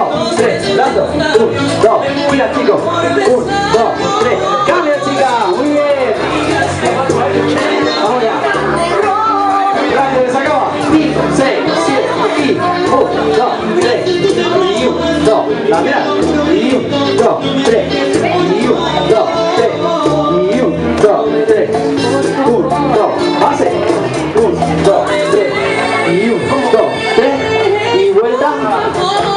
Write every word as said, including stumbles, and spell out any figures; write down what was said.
dos, tres, dando, uno, dos, gira chicos, uno, dos, tres, cambia chica, muy bien. Ahora, rápido que se acaba, cinco, seis, siete, y uno, dos, tres, y uno, dos, la mirada, y uno, dos, tres, y uno, dos, tres, y uno, dos, tres, uno, dos, base, uno, dos, tres, y uno, dos, tres, y vuelta.